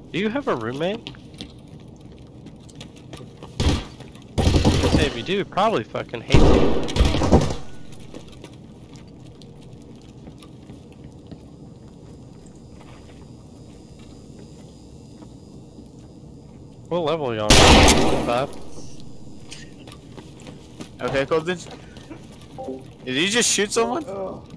Do you have a roommate? I say if you do, probably fucking hate you. What level are you on? 5? Okay, Colton. Did you just shoot someone?